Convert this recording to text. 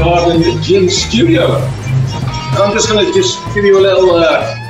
Garden Gin Studio. And I'm just going to give you a little